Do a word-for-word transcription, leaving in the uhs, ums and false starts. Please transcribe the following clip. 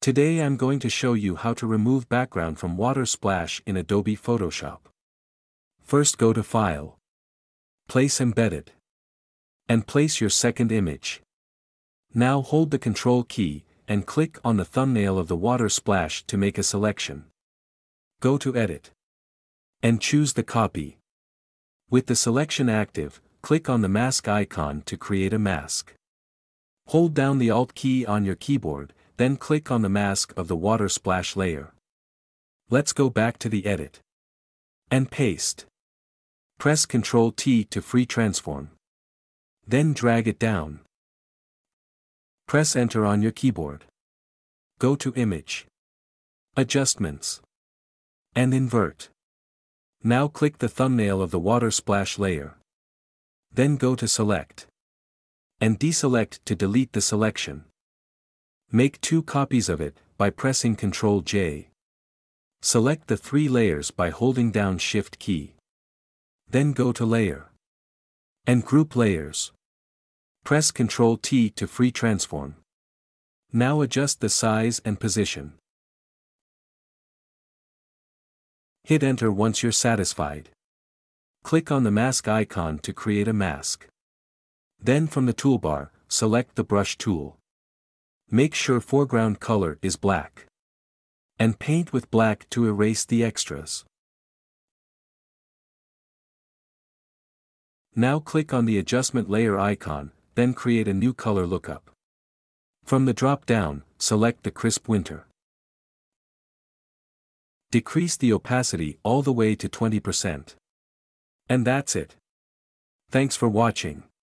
Today I'm going to show you how to remove background from water splash in Adobe Photoshop. First go to File, Place Embedded, and place your second image. Now hold the Control key, and click on the thumbnail of the water splash to make a selection. Go to Edit, and choose the copy. With the selection active, click on the mask icon to create a mask. Hold down the Alt key on your keyboard, then click on the mask of the water splash layer. Let's go back to the Edit, and paste. Press Control T to free transform. Then drag it down. Press Enter on your keyboard. Go to Image, Adjustments, and Invert. Now click the thumbnail of the water splash layer. Then go to Select, and deselect to delete the selection. Make two copies of it by pressing Control J. Select the three layers by holding down Shift key. Then go to Layer, and Group Layers. Press Control T to free transform. Now adjust the size and position. Hit Enter once you're satisfied. Click on the mask icon to create a mask. Then from the toolbar, select the Brush tool. Make sure foreground color is black. And paint with black to erase the extras. Now click on the adjustment layer icon, then create a new color lookup. From the drop-down, select the Crisp Winter. Decrease the opacity all the way to twenty percent. And that's it. Thanks for watching.